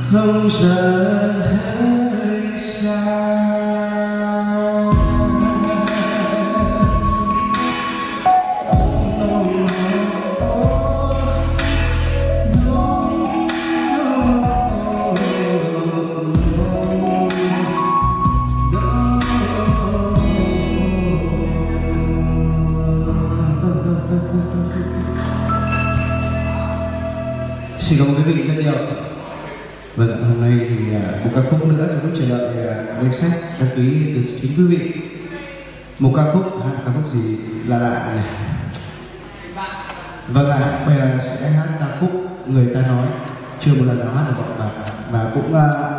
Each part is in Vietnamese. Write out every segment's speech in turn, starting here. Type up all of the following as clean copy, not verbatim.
không giờ hay sao. Xin cảm ơn quý vị rất nhiều. Vâng, hôm nay thì một ca khúc nữa trong lúc chờ đợi danh sách đăng ký từ chính quý vị. Một ca khúc, ca khúc gì lạ lạ nhỉ? Vâng ạ, bây giờ sẽ hát ca khúc Người Ta Nói. Chưa một lần nào hát được bọn và cũng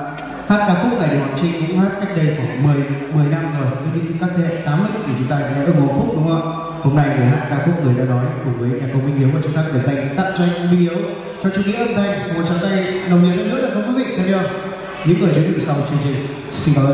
hát ca khúc này thì Hoàng Trinh cũng hát cách đây khoảng 10 năm rồi. Với các thế hệ 80 thì chúng ta nghe được một khúc đúng không ạ? Hôm nay thì hát ca khúc Người Ta Nói cùng với nhạc công Minh Hiếu và chúng ta để dành tặng cho anh Minh Hiếu, cho chú nghĩa âm thanh, một tràng tay nồng nhiệt nữa được không quý vị? Thấy chưa? Những người đến từ sau chương trình. Xin cảm ơn.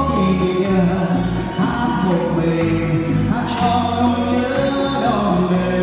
Hát một mình hát cho nỗi nhớ đong đầy.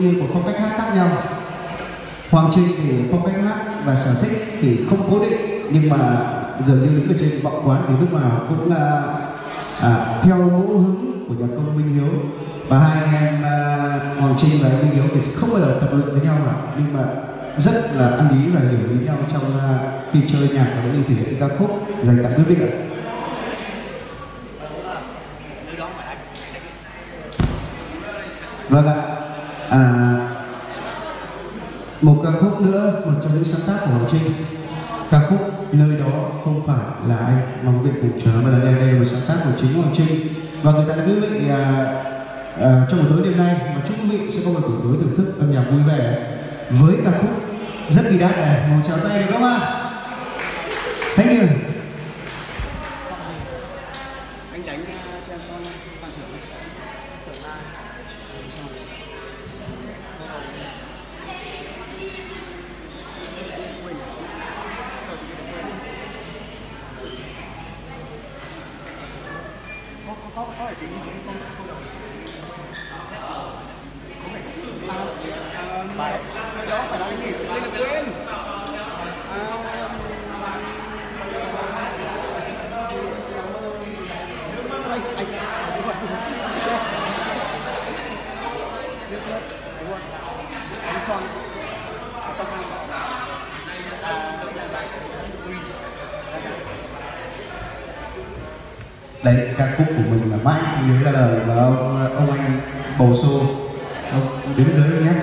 như một phong cách hát khác nhau. Hoàng Trinh thì phong cách hát và sở thích thì không cố định, nhưng mà dường như đứng ở trên vọng quán thì lúc nào cũng là theo ngẫu hứng của nhạc công Minh Hiếu. Và hai anh em Hoàng Trinh và Minh Hiếu thì không bao giờ tập luyện với nhau cả, nhưng mà rất là ăn ý và hiểu ý nhau trong khi chơi nhạc và cũng như thể hiện ca khúc dành tặng quý vị ạ. Vâng ạ. Một ca khúc nữa, một trong những sáng tác của Hoàng Trinh, ca khúc Nơi Đó Không Phải Là Anh, mong quý vị cùng chờ và đây là một sáng tác của chính Hoàng Trinh. Và người ta quý vị trong buổi tối đêm nay mà chúc quý vị sẽ có một buổi tối thưởng thức âm nhạc vui vẻ với ca khúc rất kỳ đắt này. Một chào tay được không ạ? Thank you. Anh đánh cho em son trưởng. Có phải tính không bài đó phải là anh gì anh được quên anh son Đấy, ca khúc của mình là mãi nhớ ra lời và ông anh bầu xô, ông đứng dưới nhé.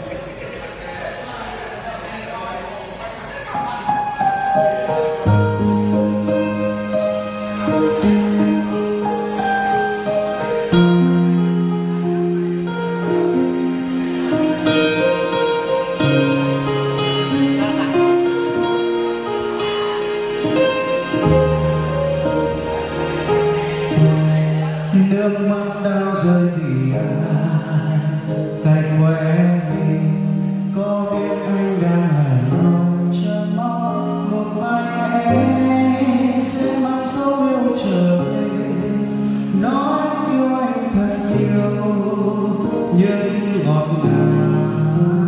Nước mắt đau rơi vì ai cạnh quê mình, có biết anh đang hài lòng chờ mong một mai em sẽ mang dấu yêu trở về, nói yêu anh thật nhiều nhưng ngọt ngào,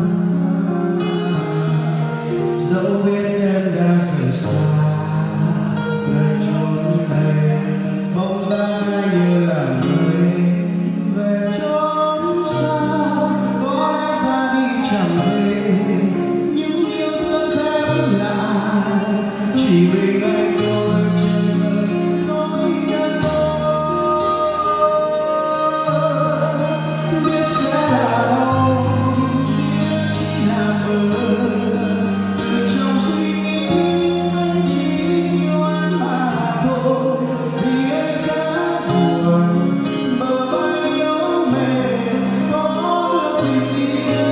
dẫu biết em đang rời xa nơi chốn đây, bóng dáng ai như là người về chốn xa, có lẽ ra đi chẳng về những yêu thương thêm lại, chỉ vì anh thôi trời nói nhân biết sẽ là đâu, chỉ là mơ trong suy nghĩ anh chỉ yêu anh mà thôi, vì anh sẽ buồn bờ vai yếu mềm có được tình yêu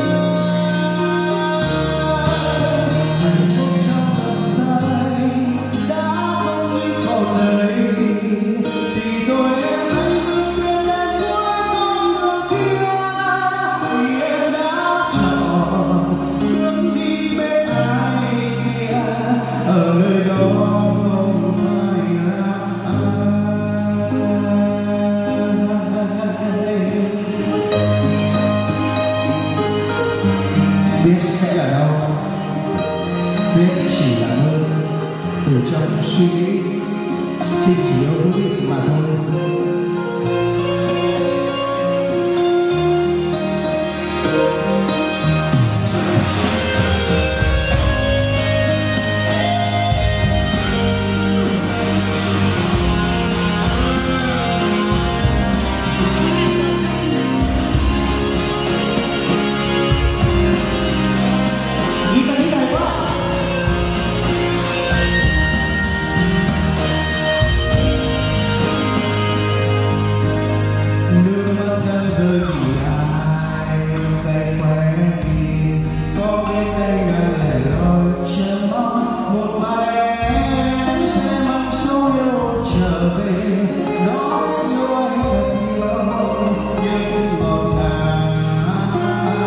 hạnh phúc trong tầm tay đã không như còn đây, thì tôi em hãy bước đến đến cuối con đường kia, vì em đã chọn bước đi bên ai kia ở nơi đó không phải là ai. Biết sẽ là đâu, biết chỉ là mơ từ trong suy nghĩ, chỉ yêu quý vị mà thôi. Nghĩ này quá. Nước mắt đang rơi vì ai cạnh quay đi, có biết anh đang lẻ loi chờ mong một mai em sẽ mang số yêu trở về, nói yêu anh thật nhiều nhưng ngọt ngào,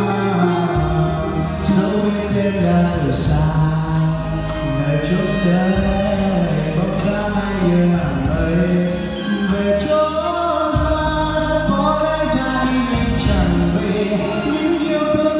dẫu biết em đã rời xa nơi chốn đây, bóng dáng anh như làn mây về chốn xa, có lẽ ra đi nhưng chẳng về những yêu thương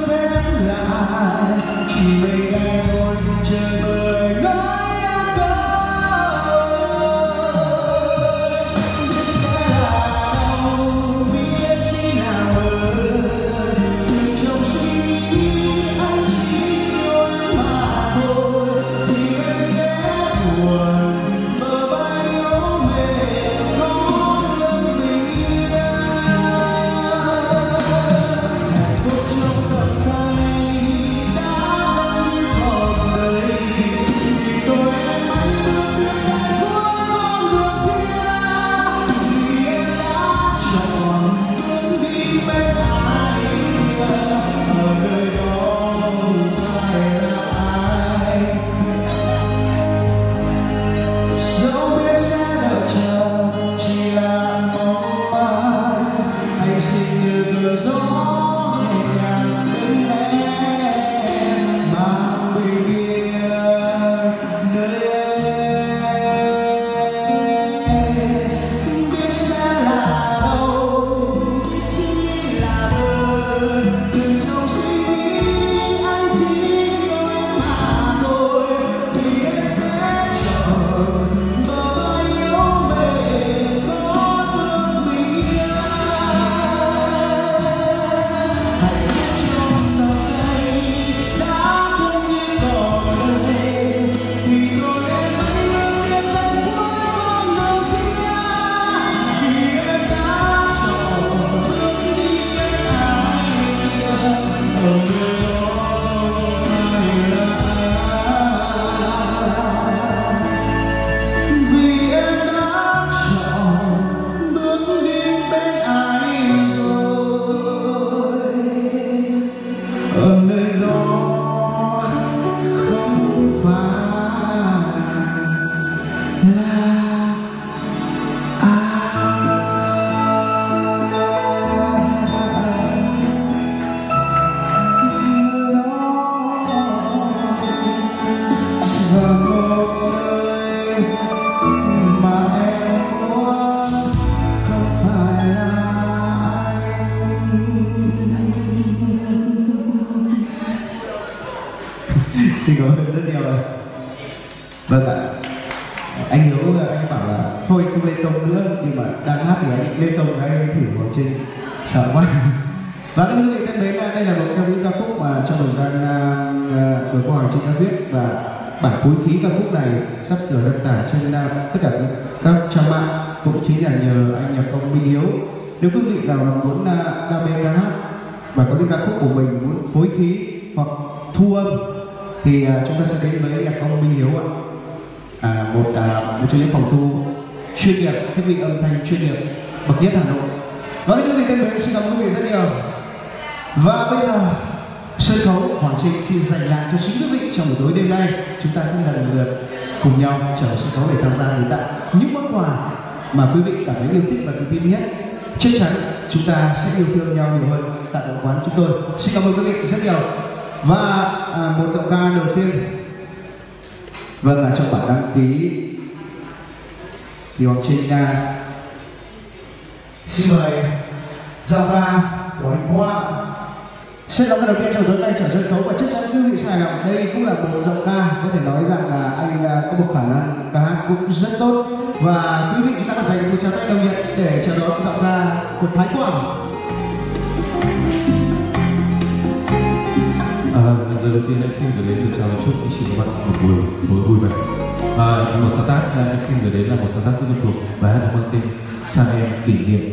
Xin cảm ơn rất nhiều rồi. Vâng ạ. Anh Hiếu anh bảo là thôi không lên tông nữa, nhưng mà đang hát thì anh lên tông cái thử Hoàng Trinh sợ quá. Và các quý vị thân mến, đây là một trong những ca khúc mà trong thời gian vừa qua Hoàng Trinh đã viết, và bản phối khí ca khúc này sắp sửa đăng tải trên tất cả các trang mạng, cũng chính là nhờ anh nhạc công Minh Hiếu. Nếu quý vị nào muốn đam mê ca hát và có những ca khúc của mình muốn phối khí hoặc thu âm thì chúng ta sẽ đến với nhạc công Minh Hiếu ạ. Một trong những phòng thu chuyên nghiệp, thiết bị âm thanh chuyên nghiệp bậc nhất Hà Nội. Và quý vị thân mến, xin cảm ơn quý vị rất nhiều. Và bây giờ sân khấu Hoàng Trinh xin dành lại cho chính quý vị trong buổi tối đêm nay. Chúng ta sẽ lần lượt cùng nhau trở sân khấu để tham gia hiến tặng những món quà mà quý vị cảm thấy yêu thích và tự tin nhất. Chắc chắn chúng ta sẽ yêu thương nhau nhiều hơn tại hội quán chúng tôi. Xin cảm ơn quý vị rất nhiều. Và một giọng ca đầu tiên, vâng, là trong bản đăng ký thì Hoàng Trinh xin mời giọng ca của anh Quang sẽ đóng đầu tiên trong tối nay trở sân khấu, và chắc chắn quý vị sẽ hài lòng. Đây cũng là một giọng ca có thể nói rằng là anh có một khả năng ca hát cũng rất tốt, và quý vị chúng ta có dành một tràng tay đồng nhiệt để chào đón giọng ca của Thái Quang. Lời đầu tiên anh xin gửi đến lời chào chúc anh chị và bạn một buổi tối vui vẻ. Một sáng tác anh xin gửi đến là một sáng tác rất quen thuộc, bài hát mang tên Sang Em Kỷ Niệm.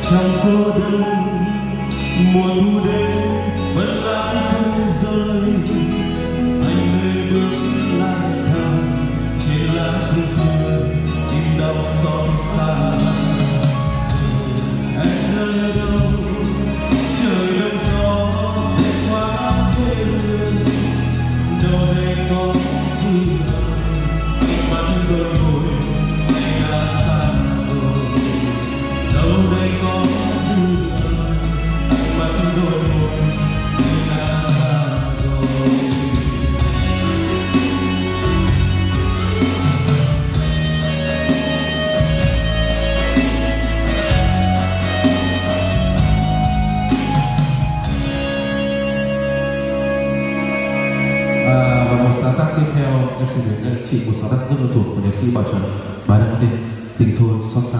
trong cô đơn mùa thu đến vẫn lãng không rơi, anh nơi bước lang thang trên lá thu rơi tim đau xót xa. Anh nơi đâu trời đông gió để quá quê hương, đâu đây có thư anh vẫn đôi môi anh đã xa rồi, đâu đây có thư anh vẫn đôi môi anh đã xa rồi. Và một sáng tác tiếp theo em xin đến anh chị, một sáng tác rất là thuộc của nhạc sĩ Bảo Trần, bài đã có tên Tình Thôi Xót Xa.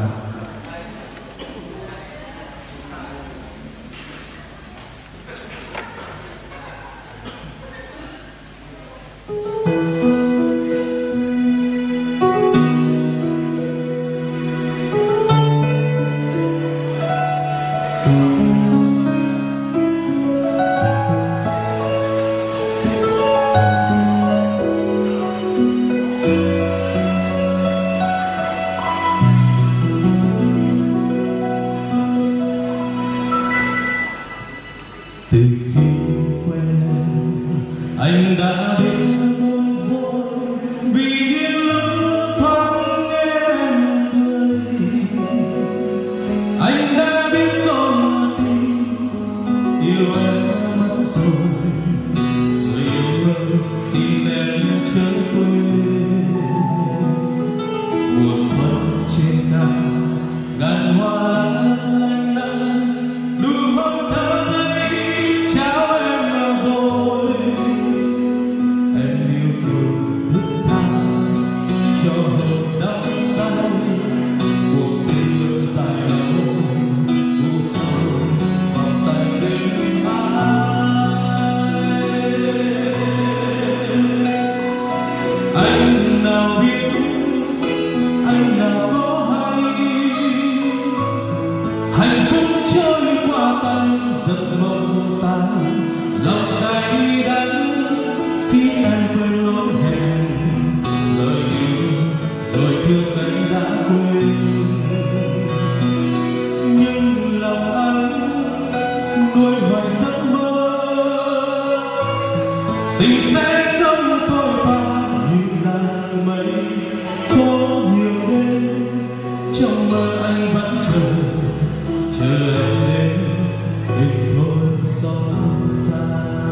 Từ khi quen em, anh đã biết bối rối vì những lúc thoáng em cười. Anh đã biết con tim yêu em mất rồi, người yêu ơi xin em chớ quên. Mùa xuân trên cao ngàn hoa lanh lanh đủ hôn thơm hạnh phúc trôi qua tay giấc mơ tan, lòng cay đắng khi anh quên lối hẹn, lời yêu rồi thương anh đã quên. Nhưng lòng anh nuôi hoài giấc mơ tình sẽ không tôi bao như làn mây. Có nhiều đêm trong mơ anh vẫn chờ em đến tình thôi xót xa.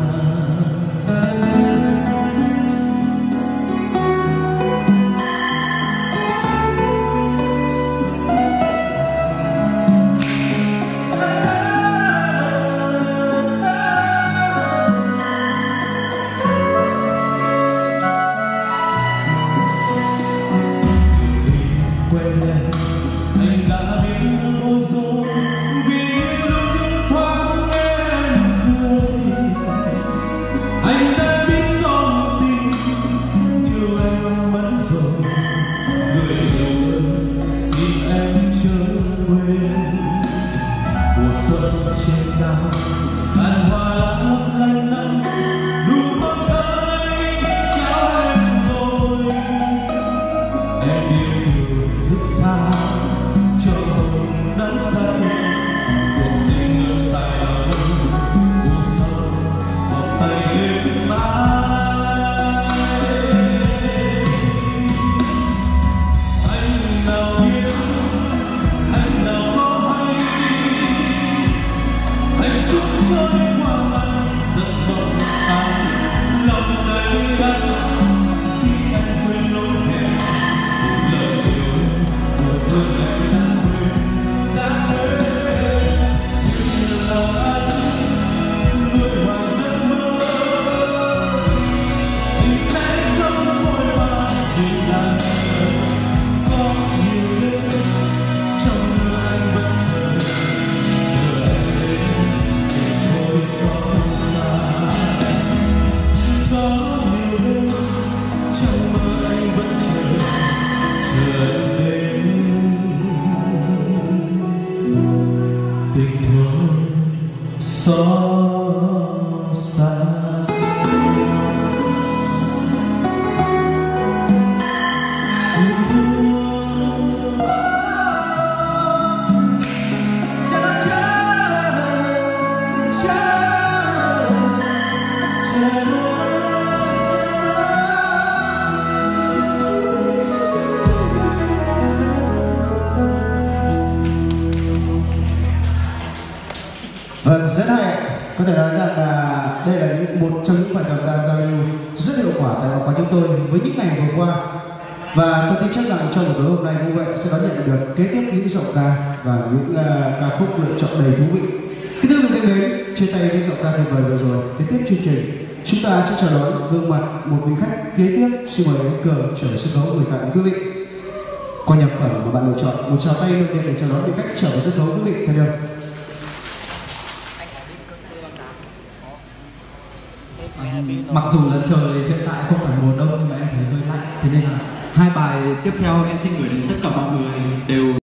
Quen em anh đã biết bối rối vì lúc thoáng em cười. Anh đã biết con tim yêu em mất rồi, người yêu ơi xin em chớ quên. Mùa xuân trên cao ngàn hoa lấp lánh lắm đủ hôn thơm anh trao em rồi. Em yêu người thức tha cho hồn đắm say, cuộc tình lâu dài lâu u sầu một tay đêm mãi. Anh nào biết, anh nào có hay, hạnh phúc trôi qua anh giấc mơ tan, lòng cay đắng khi anh quên lối hẹn, lời yêu rồi thương anh đã quên. tình thôi xót xa. Vâng, rất hay. Có thể nói rằng là đây là một trong những hoạt động giao lưu rất hiệu quả tại vòng quán chúng tôi với những ngày vừa qua. Và tôi tin chắc rằng trong buổi tối hôm nay như vậy sẽ đón nhận được kế tiếp những giọng ca và những ca khúc lựa chọn đầy thú vị. Kính thưa quý vị thân mến, chia tay với giọng ca tuyệt vời vừa rồi, kế tiếp chương trình chúng ta sẽ chào đón gương mặt một vị khách kế tiếp. Xin mời anh Cường trở về sân khấu gửi tặng quý vị qua nhạc phẩm mà bạn lựa chọn. Một tràng tay đầu tiên để chào đón vị khách trở về sân khấu quý vị thân yêu. Mặc dù là trời hiện tại không phải mùa đông nhưng mà em thấy hơi lạnh, thế nên là hai bài tiếp theo em xin gửi đến tất cả mọi người đều